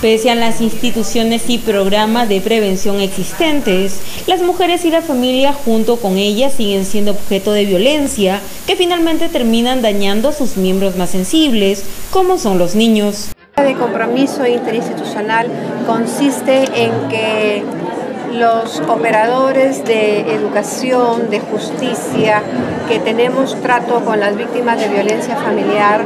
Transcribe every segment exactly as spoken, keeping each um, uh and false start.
Pese a las instituciones y programas de prevención existentes, las mujeres y la familia junto con ellas siguen siendo objeto de violencia que finalmente terminan dañando a sus miembros más sensibles, como son los niños. De compromiso interinstitucional consiste en que los operadores de educación, de justicia, que tenemos trato con las víctimas de violencia familiar,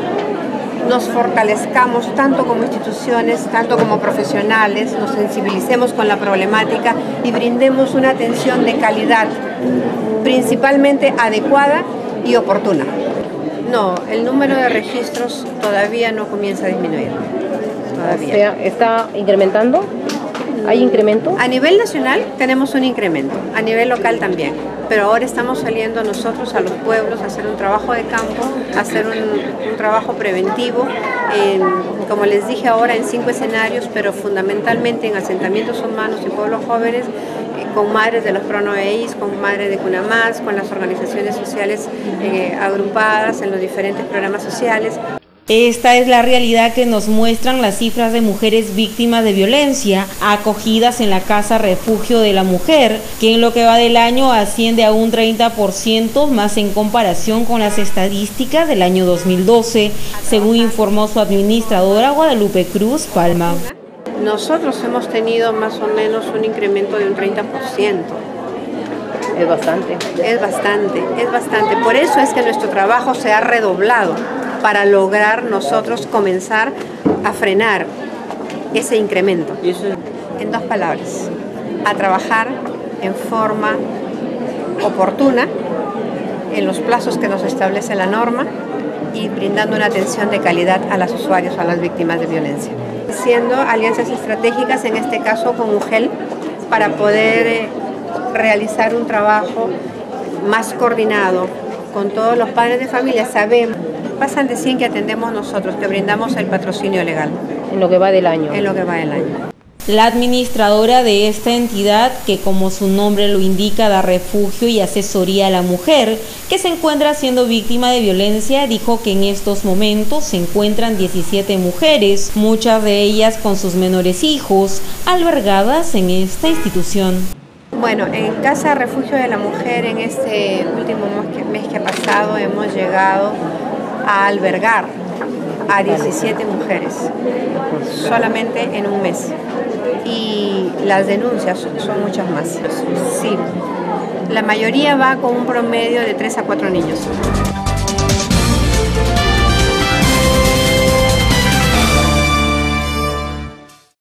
nos fortalezcamos tanto como instituciones, tanto como profesionales, nos sensibilicemos con la problemática y brindemos una atención de calidad, principalmente adecuada y oportuna. No, el número de registros todavía no comienza a disminuir. Todavía. O sea, ¿está incrementando? ¿Hay incremento? A nivel nacional tenemos un incremento, a nivel local también, pero ahora estamos saliendo nosotros a los pueblos a hacer un trabajo de campo, a hacer un, un trabajo preventivo, en, como les dije ahora, en cinco escenarios, pero fundamentalmente en asentamientos humanos y pueblos jóvenes, eh, con madres de los PRONOEIS, con madres de CUNAMAS, con las organizaciones sociales eh, agrupadas en los diferentes programas sociales. Esta es la realidad que nos muestran las cifras de mujeres víctimas de violencia acogidas en la Casa Refugio de la Mujer, que en lo que va del año asciende a un treinta por ciento más en comparación con las estadísticas del año dos mil doce, según informó su administradora Guadalupe Cruz Palma. Nosotros hemos tenido más o menos un incremento de un treinta por ciento. Es bastante. Es bastante, es bastante. Por eso es que nuestro trabajo se ha redoblado, para lograr nosotros comenzar a frenar ese incremento. En dos palabras, a trabajar en forma oportuna, en los plazos que nos establece la norma y brindando una atención de calidad a los usuarios, a las víctimas de violencia. Haciendo alianzas estratégicas, en este caso con UGEL, para poder eh, realizar un trabajo más coordinado con todos los padres de familia. Sabemos, pasan de cien que atendemos nosotros, que brindamos el patrocinio legal. En lo que va del año. En lo que va del año. La administradora de esta entidad, que como su nombre lo indica, da refugio y asesoría a la mujer que se encuentra siendo víctima de violencia, dijo que en estos momentos se encuentran diecisiete mujeres, muchas de ellas con sus menores hijos, albergadas en esta institución. Bueno, en Casa Refugio de la Mujer, en este último mes que ha pasado, hemos llegado a albergar a diecisiete mujeres, solamente en un mes. Y las denuncias son muchas más. Sí, la mayoría va con un promedio de tres a cuatro niños.